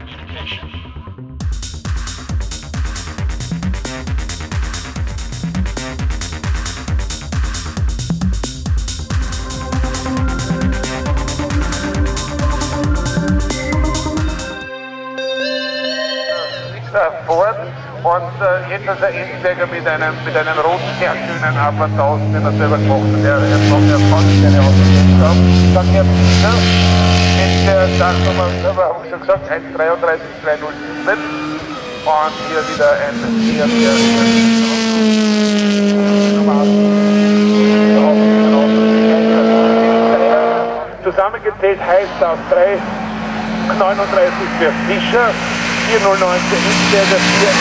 Ford und jetzt ist ein Endsteiger mit einem roten, sehr schönen Applaus, den er selber gemacht hat. Er macht ja fast keine Autos auf. Dann jetzt mit der Startnummer, haben wir schon gesagt, 1:33:207 und hier wieder ein sehr, sehr zusammengezählt heißt auf 3:39 für Fischer, 4:09 für Endsteiger,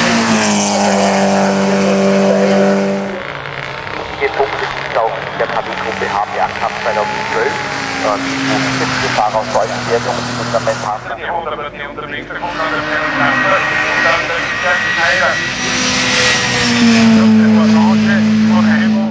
4:11. Punkt ist auch der Kabinengruppe HPA Cup 2012. Die Fahrer aus Deutschland und zusammen Partner. Die Honda-Partie unterwegs, der kommt an der Fernseher und dann der Schneider. Der Orange von Heimo.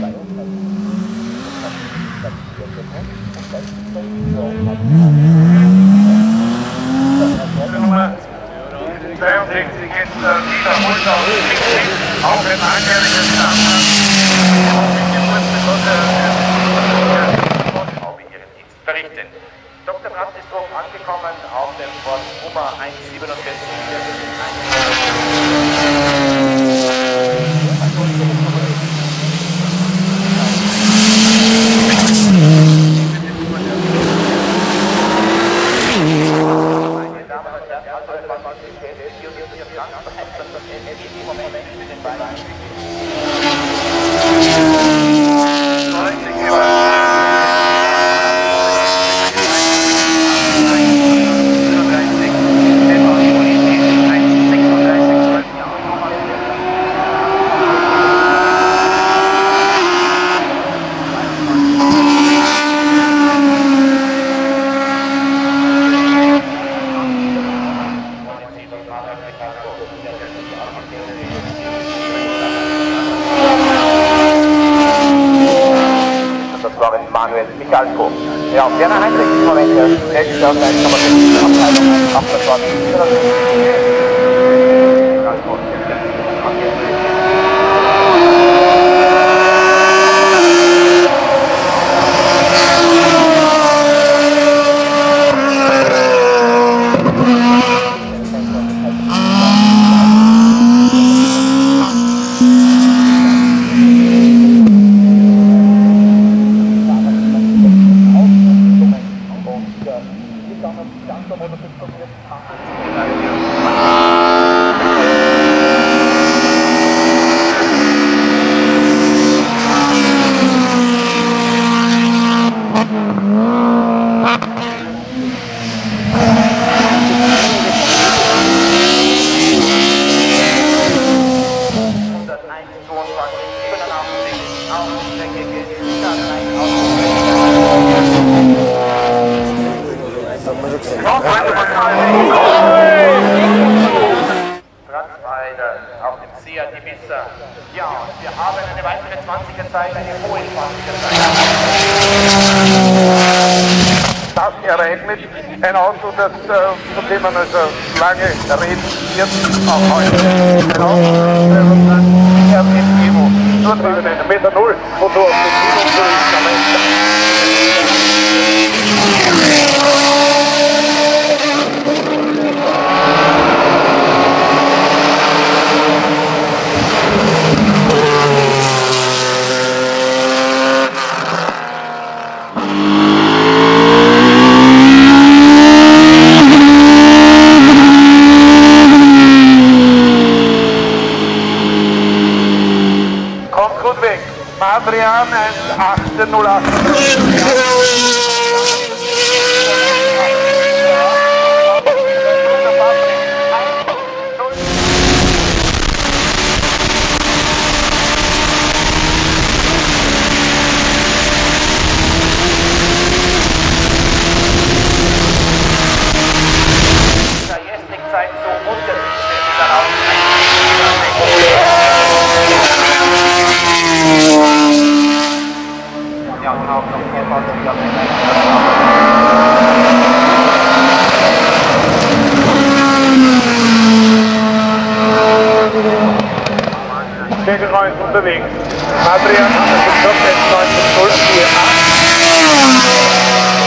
Nummer 62 jetzt Dieter Holzer aus Mixing, auch ein langjähriger Stammgast. Berichten. Dr. Brandt ist oben angekommen auf dem Ford Puma 1:47. Manuel Michalko. Ja, Werner Heinrich, Moment, der nächste auf 1,5 Abteilung, 28. Auf dem Seat Ibiza. Ja, wir haben eine weitere 20er Zeit, eine hohe 20er Zeit. Das Ereignis, ein Auto, das, von dem man also lange reden wird, auch heute. Ein Auto, das Evo. Nur drüber den Meter 0 und nur auf den Adrian 1:18:08. Zeit so unterschiedlich darauf. Segelrau ist unterwegs. Adrian hat es geschafft, 19.048.